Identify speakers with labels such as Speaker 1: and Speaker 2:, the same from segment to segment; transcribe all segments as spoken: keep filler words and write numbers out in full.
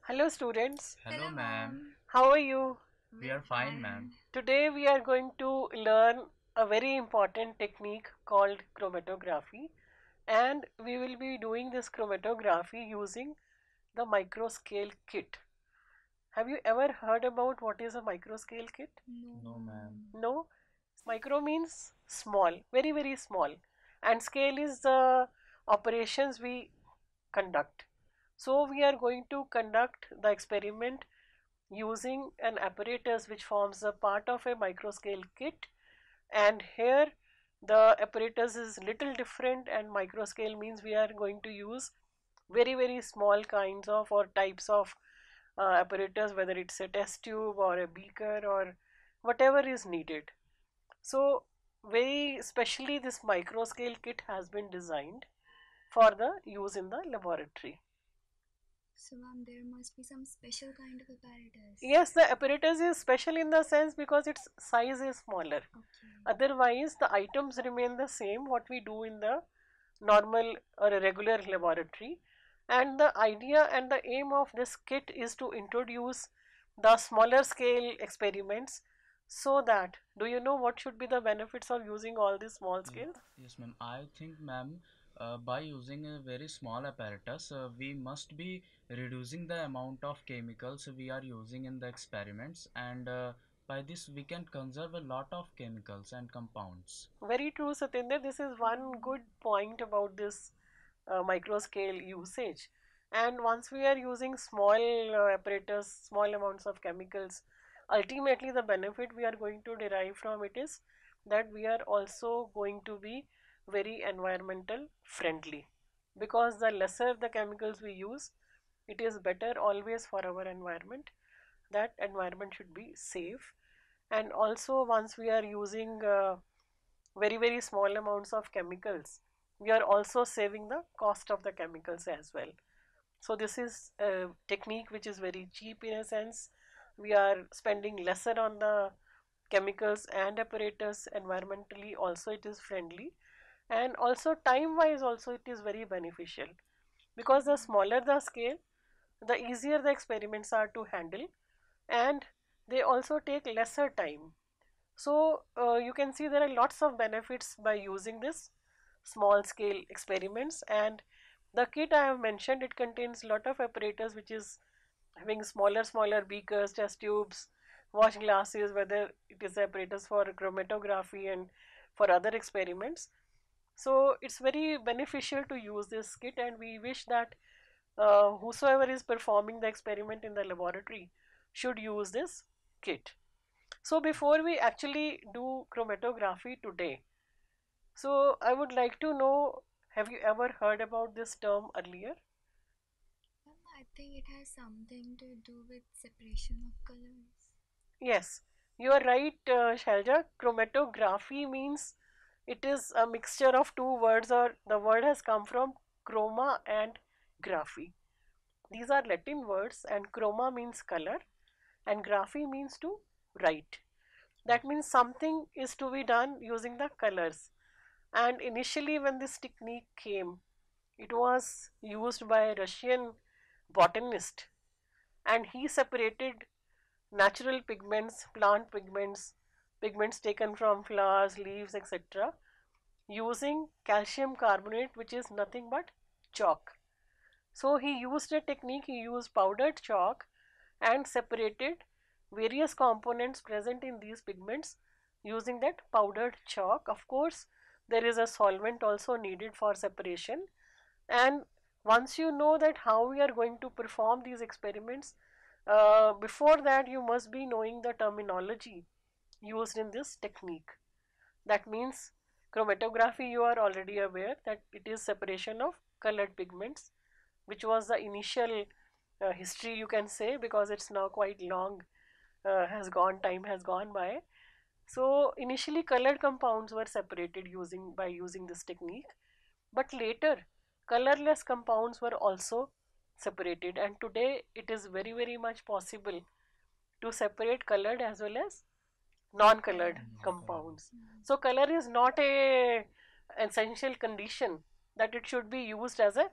Speaker 1: Hello students,
Speaker 2: Hello, ma'am.
Speaker 1: how are you?
Speaker 2: We are fine, ma'am.
Speaker 1: Today we are going to learn a very important technique called chromatography, and we will be doing this chromatography using the microscale kit. Have you ever heard about what is a microscale kit?
Speaker 2: No, ma'am.
Speaker 1: No? Micro means small, very very small, and scale is the operations we conduct. So we are going to conduct the experiment using an apparatus which forms a part of a microscale kit, and here the apparatus is little different, and microscale means we are going to use very very small kinds of or types of uh, apparatus, whether it's a test tube or a beaker or whatever is needed. So very specially this microscale kit has been designed for the use in the laboratory.
Speaker 3: So, ma'am, there must be some special kind of apparatus.
Speaker 1: Yes, the apparatus is special in the sense because its size is smaller.
Speaker 3: Okay.
Speaker 1: Otherwise, the items remain the same what we do in the normal or a regular laboratory. And the idea and the aim of this kit is to introduce the smaller scale experiments, so that, do you know what should be the benefits of using all these small
Speaker 2: Ye-
Speaker 1: scales?
Speaker 2: Yes, ma'am. I think, ma'am, uh, by using a very small apparatus, uh, we must be reducing the amount of chemicals we are using in the experiments, and uh, by this we can conserve a lot of chemicals and compounds.
Speaker 1: Very true, Satinder. This is one good point about this uh, micro scale usage. And once we are using small uh, apparatus, small amounts of chemicals, ultimately the benefit we are going to derive from it is that we are also going to be very environmental friendly, because the lesser the chemicals we use, it is better always for our environment. That environment should be safe. And also, once we are using uh, very very small amounts of chemicals, we are also saving the cost of the chemicals as well. So this is a technique which is very cheap in a sense. We are spending lesser on the chemicals and apparatus. Environmentally also it is friendly, and also time wise also it is very beneficial, because the smaller the scale, the easier the experiments are to handle, and they also take lesser time. So uh, you can see there are lots of benefits by using this small scale experiments. And the kit I have mentioned, it contains lot of apparatus which is having smaller smaller beakers, test tubes, wash glasses, whether it is apparatus for chromatography and for other experiments. So it's very beneficial to use this kit, and we wish that uh, whosoever is performing the experiment in the laboratory should use this kit. So before we actually do chromatography today, so I would like to know, have you ever heard about this term earlier?
Speaker 3: Ma'am, I think it has something to do with separation of colors.
Speaker 1: Yes, you are right, uh, Shailja. Chromatography means it is a mixture of two words, or the word has come from chroma and graphy. These are Latin words, and chroma means color and graphy means to write. That means something is to be done using the colors. And initially when this technique came, it was used by a Russian botanist, and he separated natural pigments, plant pigments, pigments taken from flowers, leaves, et cetera, using calcium carbonate, which is nothing but chalk. So he used a technique, he used powdered chalk and separated various components present in these pigments using that powdered chalk. Of course, there is a solvent also needed for separation. And once you know that how we are going to perform these experiments, uh, before that you must be knowing the terminology used in this technique. That means chromatography, you are already aware that it is separation of colored pigments, which was the initial uh, history, you can say, because it's now quite long, uh, has gone, time has gone by. So initially colored compounds were separated using by using this technique, but later colorless compounds were also separated, and today it is very very much possible to separate colored as well as non-colored compounds. So color is not a essential condition that it should be used as a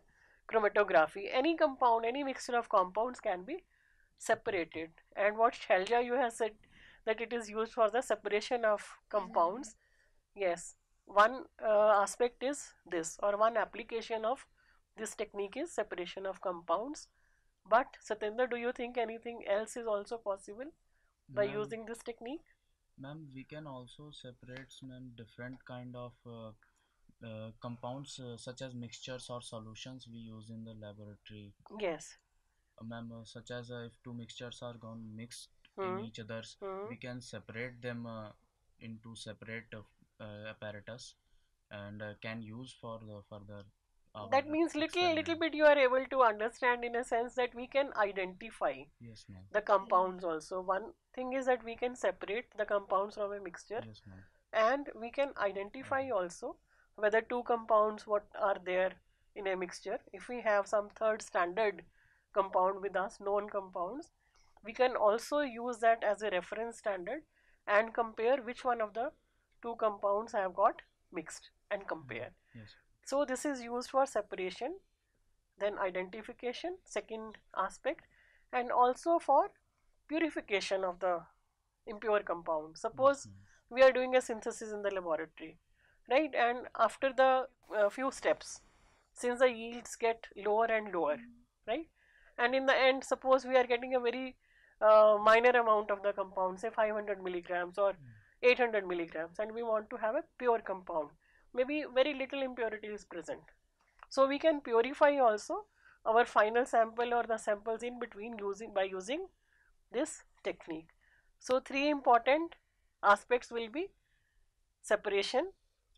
Speaker 1: chromatography, any compound, any mixture of compounds can be separated. And what Shelja you have said, that it is used for the separation of compounds. Yes, one uh, aspect is this, or one application of this technique is separation of compounds. But Satyendra, do you think anything else is also possible by
Speaker 2: Ma'am,
Speaker 1: using this technique?
Speaker 2: ma'am, we can also separate, ma'am, different kind of uh, uh, compounds uh, such as mixtures or solutions we use in the laboratory.
Speaker 1: Yes.
Speaker 2: Uh, ma'am, uh, such as uh, if two mixtures are gone mixed in
Speaker 1: Hmm.
Speaker 2: each others,
Speaker 1: Hmm.
Speaker 2: we can separate them uh, into separate uh, uh, apparatus and uh, can use for the further our
Speaker 1: That means little little
Speaker 2: experiment.
Speaker 1: bit you are able to understand, in a sense that we can identify
Speaker 2: Yes, ma'am.
Speaker 1: the compounds also. One thing is that we can separate the compounds from a mixture,
Speaker 2: Yes, ma'am.
Speaker 1: and we can identify
Speaker 2: Iden-
Speaker 1: also whether two compounds what are there in a mixture. If we have some third standard compound with us, known compounds, we can also use that as a reference standard and compare which one of the two compounds have got mixed and
Speaker 2: mm,
Speaker 1: compare.
Speaker 2: yes.
Speaker 1: So this is used for separation, then identification, second aspect, and also for purification of the impure compound.
Speaker 2: Yes,
Speaker 1: Suppose
Speaker 2: ma'am.
Speaker 1: we are doing a synthesis in the laboratory, right? And after the uh, few steps, since the yields get lower and lower, right? And in the end, suppose we are getting a very uh, minor amount of the compound, say five hundred milligrams or
Speaker 2: Mm,
Speaker 1: eight hundred milligrams, and we want to have a pure compound. Maybe very little impurity is present. So we can purify also our final sample or the samples in between using by using this technique. So three important aspects will be separation,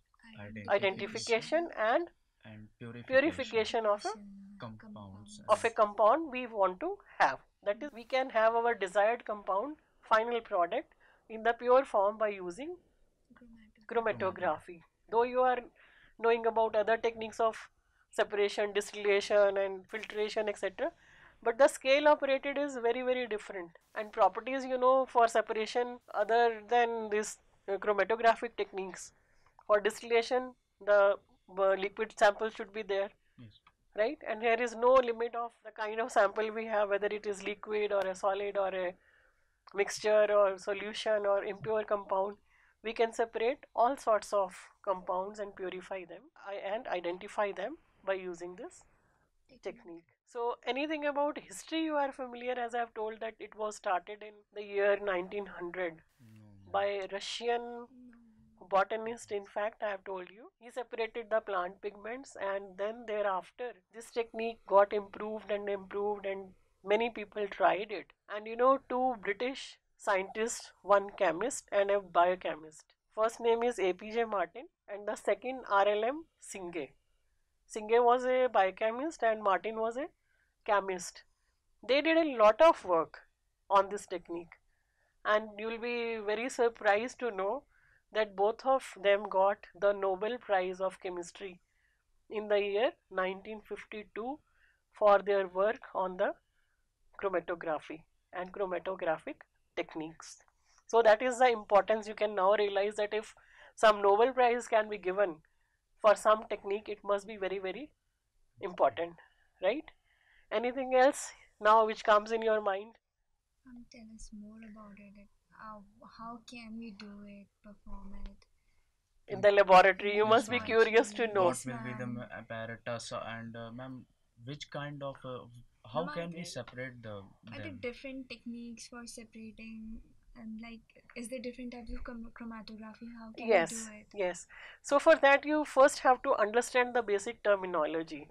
Speaker 2: Identification
Speaker 1: identification,
Speaker 3: Identification,
Speaker 1: and
Speaker 2: and purification
Speaker 1: purification of a
Speaker 3: purification
Speaker 2: compounds
Speaker 1: of
Speaker 2: and
Speaker 1: a
Speaker 3: compounds.
Speaker 1: compound we want to have. That is, we can have our desired compound final product in the pure form by using
Speaker 3: Chromatography.
Speaker 2: chromatography.
Speaker 1: chromatography. Though you are knowing about other techniques of separation, distillation, and filtration, et cetera, but the scale operated is very, very different. And properties, you know, for separation, other than this uh, chromatographic techniques, for distillation, the uh, liquid sample should be there,
Speaker 2: Yes.
Speaker 1: right? And there is no limit of the kind of sample we have, whether it is liquid or a solid or a mixture or solution or impure compound. We can separate all sorts of compounds and purify them and identify them by using this
Speaker 3: Technique.
Speaker 1: technique. So anything about history you are familiar, as I have told that it was started in the year nineteen hundred
Speaker 2: No, ma'am.
Speaker 1: by Russian
Speaker 3: No.
Speaker 1: botanist. In fact, I have told you, he separated the plant pigments, and then thereafter this technique got improved and improved, and many people tried it. And you know, two British scientists, one chemist and a biochemist, first name is A P J Martin and the second R L M Singh. Singh was a biochemist and Martin was a chemist. They did a lot of work on this technique, and you will be very surprised to know that both of them got the Nobel Prize of Chemistry in the year nineteen fifty-two for their work on the chromatography and chromatographic techniques. So that is the importance. You can now realize that if some Nobel Prize can be given for some technique, it must be very, very important, right? Anything else now which comes in your mind?
Speaker 3: Um, tell us more about it. Like, How, how can we do it, perform it
Speaker 1: In
Speaker 2: In,
Speaker 1: the laboratory,
Speaker 3: in
Speaker 1: you
Speaker 3: the
Speaker 2: yes,
Speaker 1: must be
Speaker 2: ma'am.
Speaker 1: curious to
Speaker 3: laboratory?
Speaker 1: know.
Speaker 2: What
Speaker 3: Yes,
Speaker 2: will be the m-
Speaker 3: ma'am.
Speaker 2: apparatus uh, and uh, ma'am, which kind of uh, how
Speaker 3: Ma'am, are
Speaker 2: can we
Speaker 3: there,
Speaker 2: separate the
Speaker 3: are there
Speaker 2: them?
Speaker 3: different techniques for separating? And like, is there different types of chrom- chromatography? How can we do
Speaker 1: Yes,
Speaker 3: it?
Speaker 1: yes. So for that, you first have to understand the basic terminology.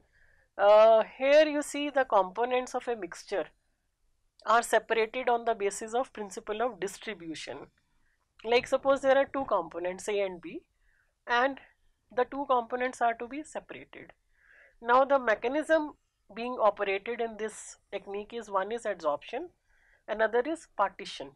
Speaker 1: Uh, here you see the components of a mixture are separated on the basis of principle of distribution. Like suppose there are two components A and B, and the two components are to be separated. Now the mechanism being operated in this technique is, one is adsorption, another is partition.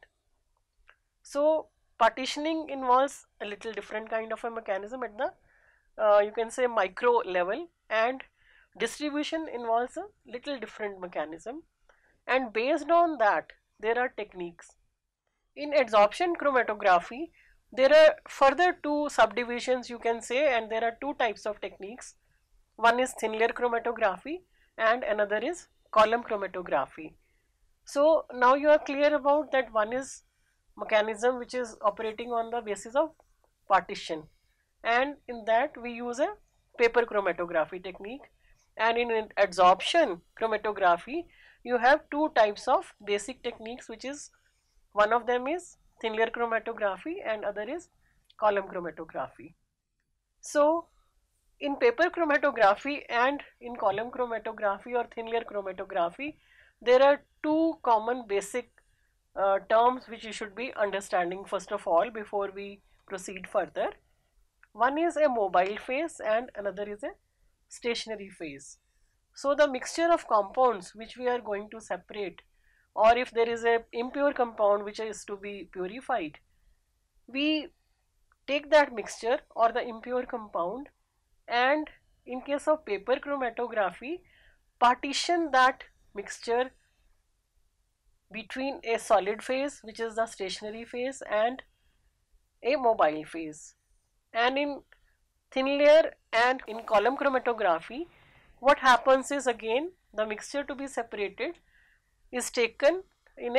Speaker 1: So partitioning involves a little different kind of a mechanism at the uh, you can say micro level, and distribution involves a little different mechanism, and based on that there are techniques. In adsorption chromatography there are further two subdivisions, you can say, and there are two types of techniques. One is thin layer chromatography and another is column chromatography. So now you are clear about that one is mechanism which is operating on the basis of partition, and in that we use a paper chromatography technique, and in adsorption chromatography you have two types of basic techniques, which is one of them is thin layer chromatography and other is column chromatography. So in paper chromatography and in column chromatography or thin layer chromatography, there are two common basic uh, terms which you should be understanding first of all before we proceed further. One is a mobile phase and another is a stationary phase. So the mixture of compounds which we are going to separate, or if there is a impure compound which is to be purified, we take that mixture or the impure compound, and in case of paper chromatography, partition that mixture between a solid phase, which is the stationary phase, and a mobile phase. And in thin layer and in column chromatography, what happens is again the mixture to be separated is taken in a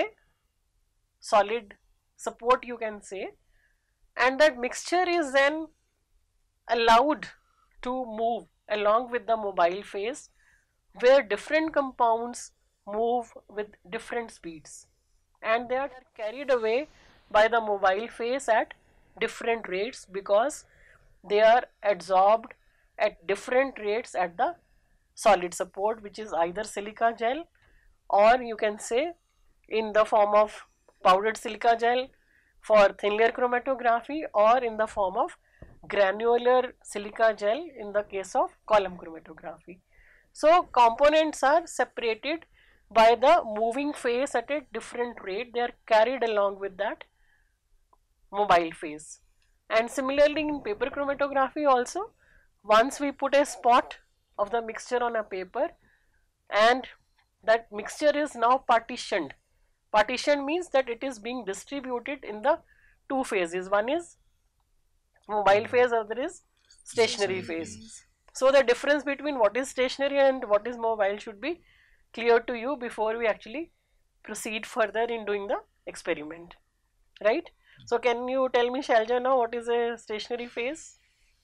Speaker 1: solid support, you can say, and that mixture is then allowed to move along with the mobile phase, where different compounds move with different speeds and they are carried away by the mobile phase at different rates, because they are adsorbed at different rates at the solid support, which is either silica gel, or you can say in the form of powdered silica gel for thin layer chromatography, or in the form of granular silica gel in the case of column chromatography. So components are separated by the moving phase at a different rate, they are carried along with that mobile phase. And similarly in paper chromatography also, once we put a spot of the mixture on a paper and that mixture is now partitioned. Partition means that it is being distributed in the two phases, one is mobile phase, other is stationary
Speaker 3: Stationary
Speaker 1: phase.
Speaker 3: phase.
Speaker 1: So the difference between what is stationary and what is mobile should be clear to you before we actually proceed further in doing the experiment, right? So can you tell me, Shalja, now what is a stationary phase?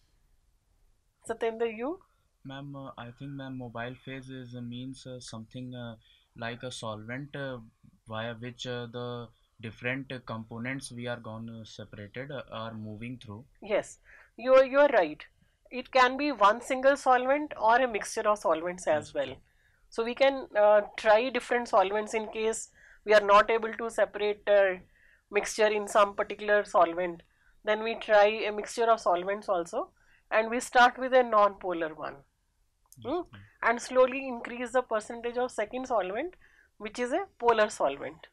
Speaker 1: Satyendra, you?
Speaker 2: Ma'am, uh, I think ma'am mobile phase is uh, means uh, something uh, like a solvent uh, via which uh, the different uh, components we are gone uh, separated uh, are moving through.
Speaker 1: Yes, you are, you are right. It can be one single solvent or a mixture of solvents as
Speaker 2: Yes.
Speaker 1: well. So we can uh, try different solvents in case we are not able to separate uh, mixture in some particular solvent. Then we try a mixture of solvents also, and we start with a non-polar one.
Speaker 2: Yes,
Speaker 1: Hmm?
Speaker 2: ma'am.
Speaker 1: And slowly increase the percentage of second solvent, which is a polar solvent.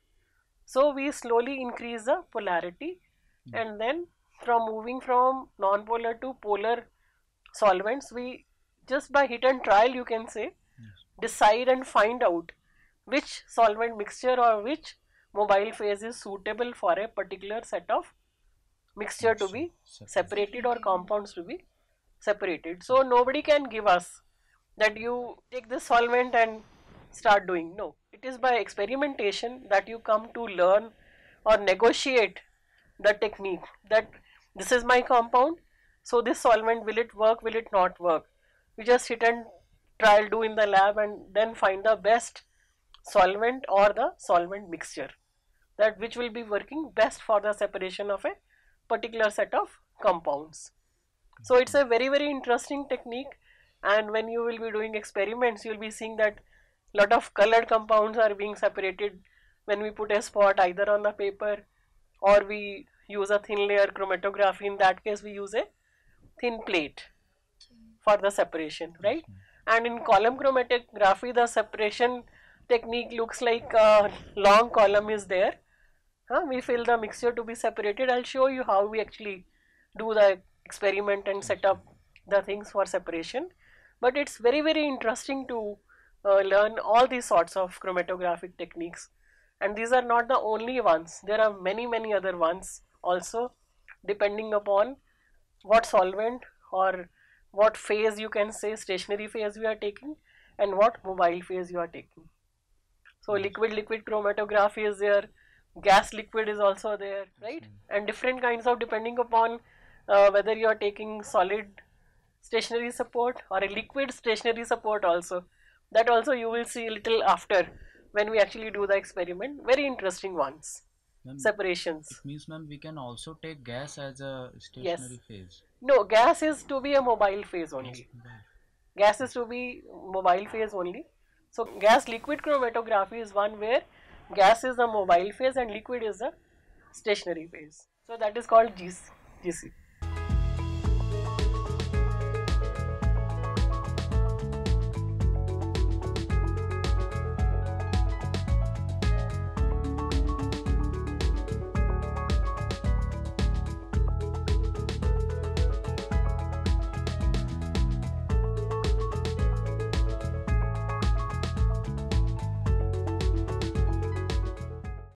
Speaker 1: So we slowly increase the polarity,
Speaker 2: Yes.
Speaker 1: and then from moving from non-polar to polar solvents, we just by hit and trial, you can say,
Speaker 2: Yes.
Speaker 1: decide and find out which solvent mixture or which mobile phase is suitable for a particular set of mixture to
Speaker 2: Mixture
Speaker 1: be
Speaker 2: separated.
Speaker 1: separated or
Speaker 3: Separated.
Speaker 1: compounds to be separated. So nobody can give us that you take this solvent and start doing. No, it is by experimentation that you come to learn or negotiate the technique, that this is my compound, so this solvent, will it work, will it not work. You just sit and trial do in the lab and then find the best solvent or the solvent mixture, that which will be working best for the separation of a particular set of compounds. So it's a very very interesting technique, and when you will be doing experiments, you will be seeing that lot of colored compounds are being separated when we put a spot either on the paper, or we use a thin layer chromatography. In that case we use a thin plate
Speaker 3: Okay.
Speaker 1: for the separation,
Speaker 2: Yes,
Speaker 1: right?
Speaker 2: ma'am.
Speaker 1: And in column chromatography the separation technique looks like a long column is there. Huh? We fill the mixture to be separated. I'll show you how we actually do the experiment and
Speaker 2: Yes,
Speaker 1: set up the things for separation. But it's very very interesting to uh, learn all these sorts of chromatographic techniques. And these are not the only ones. There are many many other ones also, depending upon what solvent or what phase, you can say stationary phase we are taking, and what mobile phase you are taking. So
Speaker 2: Yes.
Speaker 1: liquid liquid chromatography is there, gas liquid is also there,
Speaker 2: Yes,
Speaker 1: right?
Speaker 2: ma'am.
Speaker 1: And different kinds of, depending upon uh, whether you are taking solid stationary support or a liquid stationary support also. That also you will see a little after when we actually do the experiment. Very interesting ones.
Speaker 2: Ma'am, it
Speaker 1: Separations.
Speaker 2: means, ma'am, we can also take gas as a
Speaker 1: Yes.
Speaker 2: stationary phase.
Speaker 1: No, gas is to be a mobile phase
Speaker 2: Oh,
Speaker 1: only.
Speaker 2: mobile.
Speaker 1: Gas is
Speaker 2: Yes.
Speaker 1: to be mobile phase only. So gas liquid chromatography is one where gas is the mobile phase and liquid is the stationary phase. So that is called G C.